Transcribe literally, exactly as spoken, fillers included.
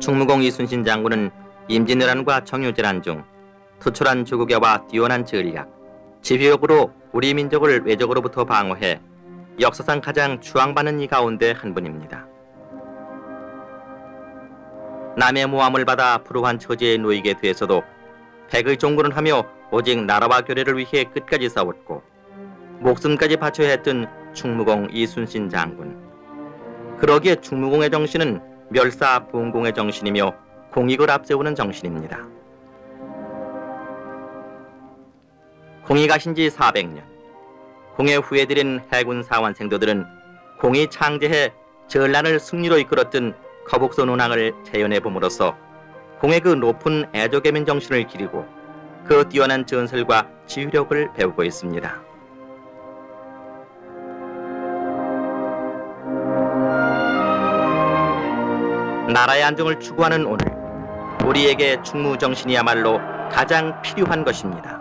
충무공 이순신 장군은 임진왜란과 정유재난 중 투철한 조국애와 뛰어난 전략, 지휘력으로 우리 민족을 외적으로부터 방어해 역사상 가장 추앙받는 이 가운데 한 분입니다. 남의 모함을 받아 불우한 처지에 놓이게 되어서도 백의 종군을 하며 오직 나라와 교례를 위해 끝까지 싸웠고 목숨까지 바쳐야 했던 충무공 이순신 장군. 그러기에 충무공의 정신은 멸사분공의 정신이며 공익을 앞세우는 정신입니다. 공이 가신 지 사백 년, 공의 후예들인 해군 사관생도들은 공이 창제해 전란을 승리로 이끌었던 거북선 운항을 재현해 봄으로써 공의 그 높은 애조개민 정신을 기리고 그 뛰어난 전설과 지휘력을 배우고 있습니다. 나라의 안정을 추구하는 오늘, 우리에게 충무 정신이야말로 가장 필요한 것입니다.